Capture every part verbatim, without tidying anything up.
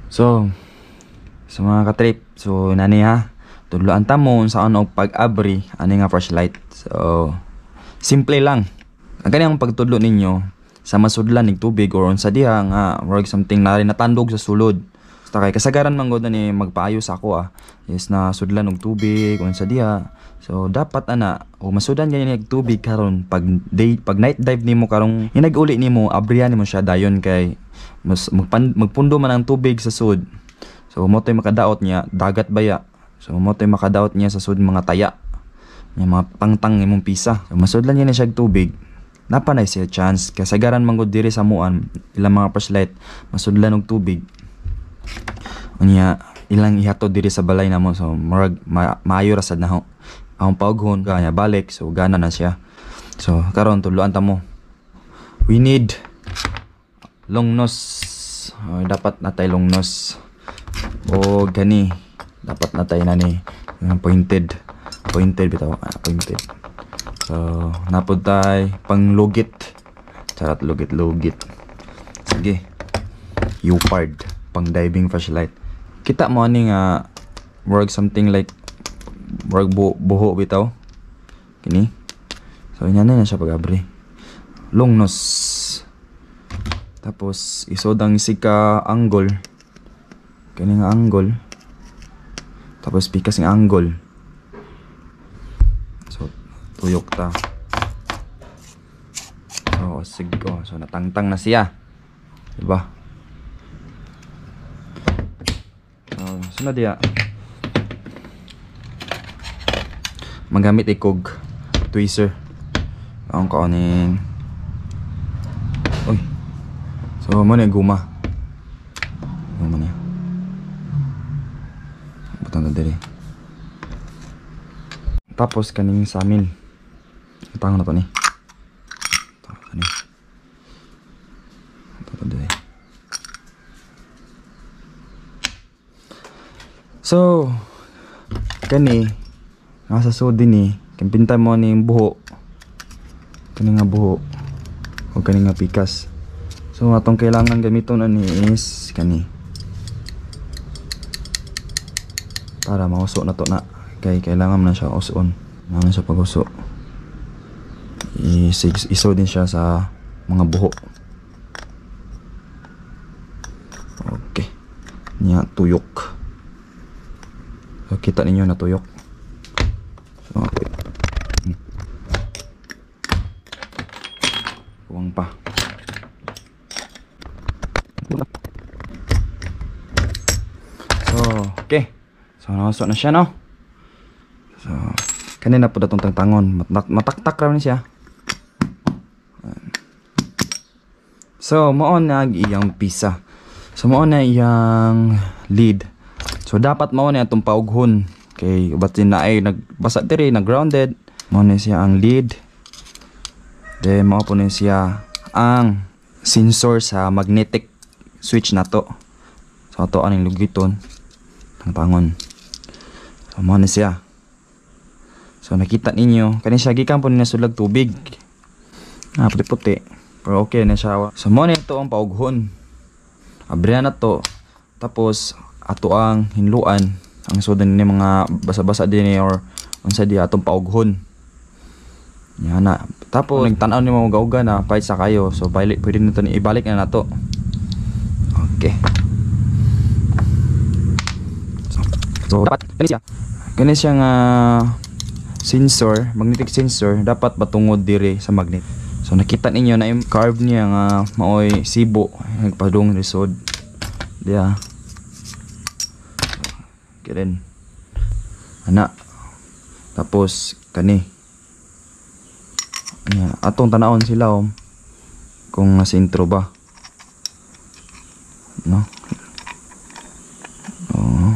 So, sa mga katrip, so nani ha, tudloan ta mo sa og pag-abri ani nga flashlight. So, simple lang. Ang kaniyang pagtudlo ninyo sa masudlan ning tubig or unsa diha nga work something na rin natandog sa sulod. Basta kay kasagaran man gud ni magpaayo sa ako ah. Is na sudlan og tubig unsa diha. So dapat ana o masudan ganyan ning tubig karon pag day pag night dive nimo karong hinag-uli nimo abrihan nimo siya dayon kay mas magpan, magpundo man ang tubig sa sud. So mo tay makadaot niya dagat baya. So mo tay makadaot niya sa sud mga taya. Yung mga pangtang imong pisa. So masudlan niya na siya tubig. Napanay siya chance kasagaran man gud diri sa muan ilang mga flashlight masudlan og tubig. Unya ilang ihatod diri sa balay namo so murag ma maayo ra sad naho. Ang paughon kanya balik so gana na siya. So karon tuluan ta mo. We need long nose. Oh, dapat natay long nose. O gani dapat natay na ni pointed. Pointed bitaw, ah, pointed. So napod tay panglugit. Charat lugit-lugit. Sige. Upard pang diving flashlight. Kita mo ani nga work something like work bu buho bitaw. Kini. So ina na siya pag-abri. Long nose. Tapos isod ang sika angle. Kani nga angle. Tapos pikas ng angle. So tuyok ta. So sige oh, so natangtang na siya. Diba? So sunod diya. Magamit ikog tweezer. Ang kauning. Oy. So mo na guma. Mo na. Butang na diri. Tapos kaning samin. Itangon na to ni. Ito kani. Ito to diri. So kani nasa sud din ni kampinta mo ni buho. Kani nga buho o kani nga pikas. So atong kailangan gamiton ani is kani para mauso na to na kay kailangan na siya uson na siya pag-uso. Iso din siya sa mga buho. Okay nya tuyok. So kita ninyo na tuyok. So okay. Hmm. Huwag pa. So, okay. So, nakasok na siya, no? So, kanina po datong tangtangon. Mat mataktak lang siya. So, maon na iyang pisa. So, maon na iyang lead. So, dapat maon na itong paughon. Okay, batin na ay nagbasa diri, nag-grounded. Maon na siya ang lead. Then, mao po na siya ang sensor sa magnetic switch na to. So, ito aning lugiton. Tangtangon. So, mao na siya. So, nakita ninyo. Kani siya, gikan po na sulag tubig. Ah, puti-puti. Pero okay na siya. So, mao na ito ang paughon. Abrihan na to. Tapos, ato ang hinluan. Ang sudan ni mga basa-basa din ni or unsa di atong paughon. Yan na. Tapos nagtan-aw ni mga gauga na pahit sa kayo. So balik pwede nito ni ibalik na nato. Okay. So, so dapat kani siya. Kani siya nga sensor, magnetic sensor dapat batungod diri sa magnet. So nakita ninyo na yung carve niya nga maoy sibo nagpadung resod. Diya. Kiren ana tapos kani anya atong tanawon sila om kung nasa intro ba no oh.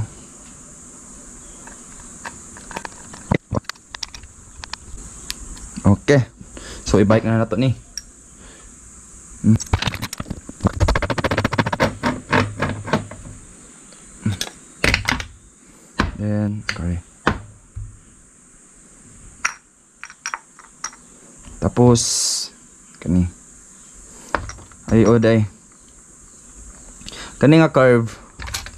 Okay so i-bike na nato ni hmm. Then, sorry. Tapos, kani. Ay, oday. Kani nga curve,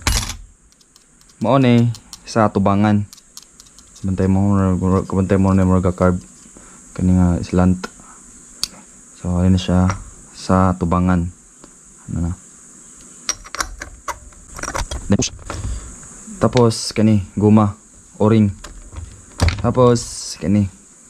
mao ni sa tubangan. Bantay mo kabantay mo na mga carb kani nga slant. So ano na siya sa tubangan. Ano na. Tapos kani guma o-ring. Tapos kani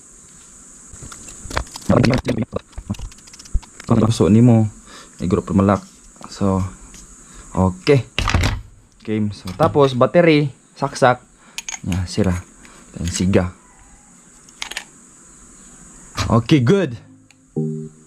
so nimo iguro malak. So okay. Game. So tapos battery saksak nya sira. Dan siga. Okay, good.